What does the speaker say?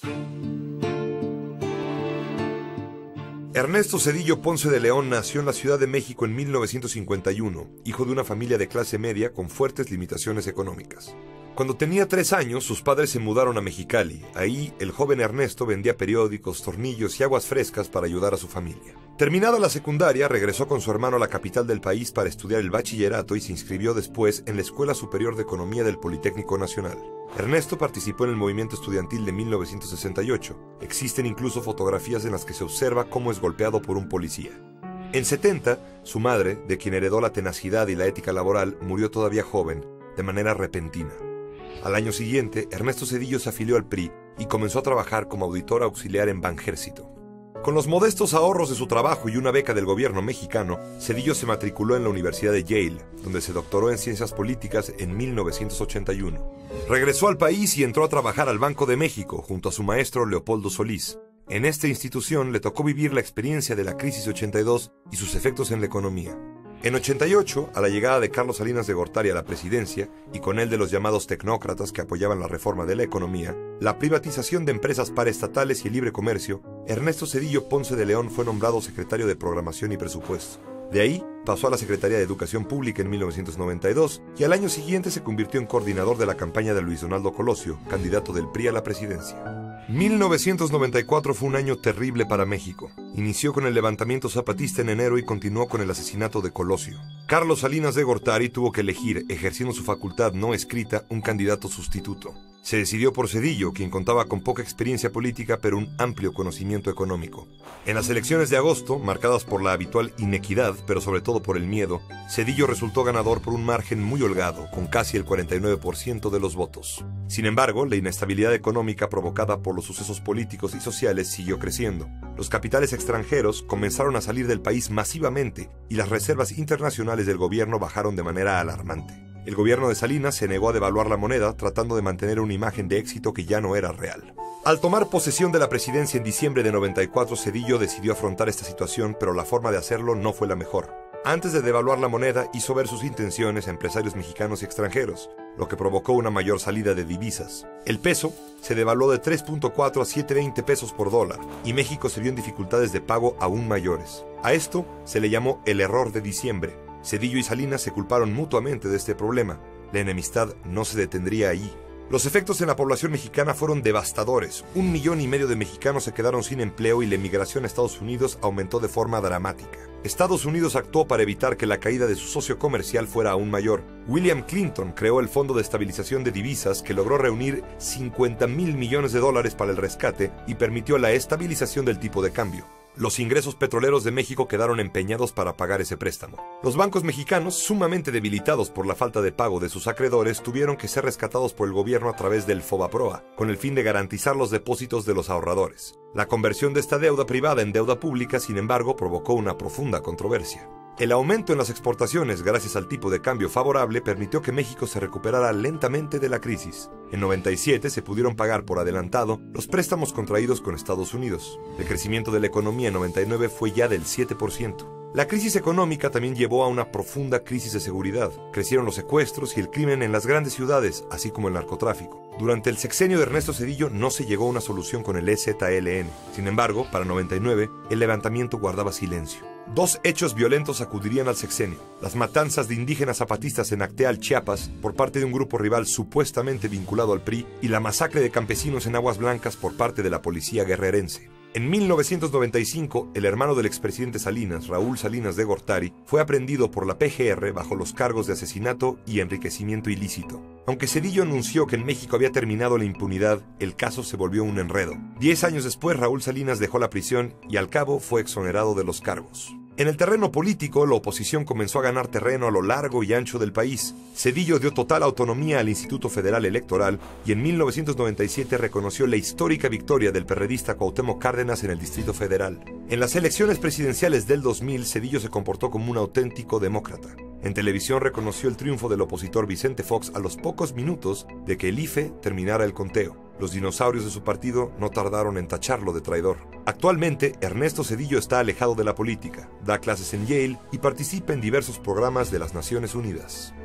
Ernesto Zedillo Ponce de León nació en la Ciudad de México en 1951, hijo de una familia de clase media con fuertes limitaciones económicas. Cuando tenía 3 años, sus padres se mudaron a Mexicali. Ahí, el joven Ernesto vendía periódicos, tornillos y aguas frescas para ayudar a su familia. Terminada la secundaria, regresó con su hermano a la capital del país para estudiar el bachillerato y se inscribió después en la Escuela Superior de Economía del Politécnico Nacional. Ernesto participó en el movimiento estudiantil de 1968. Existen incluso fotografías en las que se observa cómo es golpeado por un policía. En 70, su madre, de quien heredó la tenacidad y la ética laboral, murió todavía joven, de manera repentina. Al año siguiente, Ernesto Zedillo se afilió al PRI y comenzó a trabajar como auditor auxiliar en Banjército. Con los modestos ahorros de su trabajo y una beca del gobierno mexicano, Zedillo se matriculó en la Universidad de Yale, donde se doctoró en Ciencias Políticas en 1981. Regresó al país y entró a trabajar al Banco de México junto a su maestro Leopoldo Solís. En esta institución le tocó vivir la experiencia de la crisis 82 y sus efectos en la economía. En 88, a la llegada de Carlos Salinas de Gortari a la presidencia, y con él de los llamados tecnócratas que apoyaban la reforma de la economía, la privatización de empresas paraestatales y el libre comercio, Ernesto Zedillo Ponce de León fue nombrado secretario de Programación y Presupuesto. De ahí, pasó a la Secretaría de Educación Pública en 1992 y al año siguiente se convirtió en coordinador de la campaña de Luis Donaldo Colosio, candidato del PRI a la presidencia. 1994 fue un año terrible para México. Inició con el levantamiento zapatista en enero y continuó con el asesinato de Colosio. Carlos Salinas de Gortari tuvo que elegir, ejerciendo su facultad no escrita, un candidato sustituto. Se decidió por Zedillo, quien contaba con poca experiencia política pero un amplio conocimiento económico. En las elecciones de agosto, marcadas por la habitual inequidad, pero sobre todo por el miedo, Zedillo resultó ganador por un margen muy holgado, con casi el 49% de los votos. Sin embargo, la inestabilidad económica provocada por los sucesos políticos y sociales siguió creciendo. Los capitales extranjeros comenzaron a salir del país masivamente y las reservas internacionales del gobierno bajaron de manera alarmante. El gobierno de Salinas se negó a devaluar la moneda, tratando de mantener una imagen de éxito que ya no era real. Al tomar posesión de la presidencia en diciembre de 94, Zedillo decidió afrontar esta situación, pero la forma de hacerlo no fue la mejor. Antes de devaluar la moneda, hizo ver sus intenciones a empresarios mexicanos y extranjeros, lo que provocó una mayor salida de divisas. El peso se devaluó de 3.4 a 7.20 pesos por dólar, y México se vio en dificultades de pago aún mayores. A esto se le llamó el error de diciembre. Zedillo y Salinas se culparon mutuamente de este problema. La enemistad no se detendría allí. Los efectos en la población mexicana fueron devastadores. 1,5 millones de mexicanos se quedaron sin empleo y la emigración a Estados Unidos aumentó de forma dramática. Estados Unidos actuó para evitar que la caída de su socio comercial fuera aún mayor. William Clinton creó el Fondo de Estabilización de Divisas, que logró reunir $50,000 millones para el rescate y permitió la estabilización del tipo de cambio. Los ingresos petroleros de México quedaron empeñados para pagar ese préstamo. Los bancos mexicanos, sumamente debilitados por la falta de pago de sus acreedores, tuvieron que ser rescatados por el gobierno a través del FOBAPROA, con el fin de garantizar los depósitos de los ahorradores. La conversión de esta deuda privada en deuda pública, sin embargo, provocó una profunda controversia. El aumento en las exportaciones gracias al tipo de cambio favorable permitió que México se recuperara lentamente de la crisis. En 97 se pudieron pagar por adelantado los préstamos contraídos con Estados Unidos. El crecimiento de la economía en 99 fue ya del 7%. La crisis económica también llevó a una profunda crisis de seguridad. Crecieron los secuestros y el crimen en las grandes ciudades, así como el narcotráfico. Durante el sexenio de Ernesto Zedillo no se llegó a una solución con el EZLN. Sin embargo, para 99, el levantamiento guardaba silencio. 2 hechos violentos sacudirían al sexenio: las matanzas de indígenas zapatistas en Acteal, Chiapas, por parte de un grupo rival supuestamente vinculado al PRI, y la masacre de campesinos en Aguas Blancas por parte de la policía guerrerense. En 1995, el hermano del expresidente Salinas, Raúl Salinas de Gortari, fue aprehendido por la PGR bajo los cargos de asesinato y enriquecimiento ilícito. Aunque Zedillo anunció que en México había terminado la impunidad, el caso se volvió un enredo. 10 años después, Raúl Salinas dejó la prisión y al cabo fue exonerado de los cargos. En el terreno político, la oposición comenzó a ganar terreno a lo largo y ancho del país. Zedillo dio total autonomía al Instituto Federal Electoral y en 1997 reconoció la histórica victoria del perredista Cuauhtémoc Cárdenas en el Distrito Federal. En las elecciones presidenciales del 2000, Zedillo se comportó como un auténtico demócrata. En televisión reconoció el triunfo del opositor Vicente Fox a los pocos minutos de que el IFE terminara el conteo. Los dinosaurios de su partido no tardaron en tacharlo de traidor. Actualmente, Ernesto Zedillo está alejado de la política, da clases en Yale y participa en diversos programas de las Naciones Unidas.